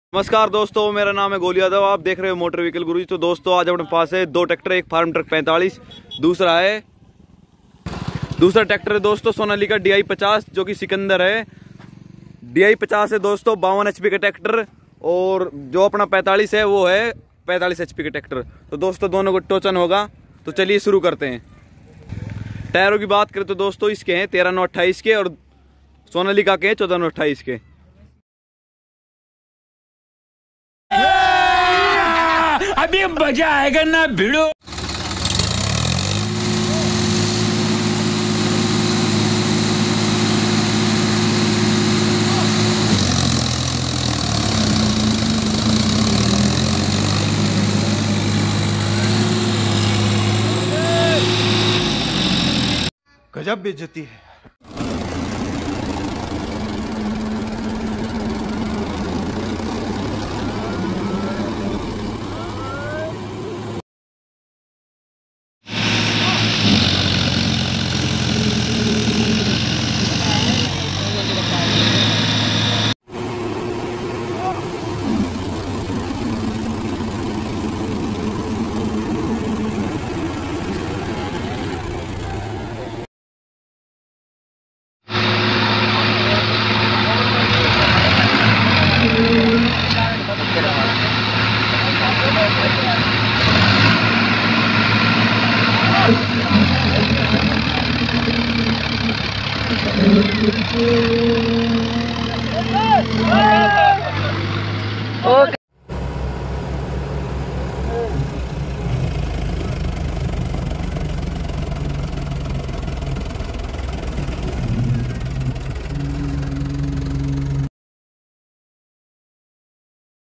नमस्कार दोस्तों, मेरा नाम है गोली यादव। आप देख रहे हो मोटर व्हीकल गुरुजी। तो दोस्तों आज अपने पास है दो ट्रैक्टर, एक फार्म ट्रक 45, दूसरा ट्रैक्टर है दोस्तों सोनालिका DI 50 जो कि सिकंदर है। DI 50 है दोस्तों 52 HP का ट्रैक्टर, और जो अपना 45 है वो है 45 HP का ट्रैक्टर। तो दोस्तों दोनों को टोचन होगा, तो चलिए शुरू करते हैं। टायरों की बात करें तो दोस्तों इसके हैं 13/9/28 के, और सोनालिका के 14/9/28 के। अभी मजा आएगा ना भिड़ो। गजब बेइज्जती है। Hey!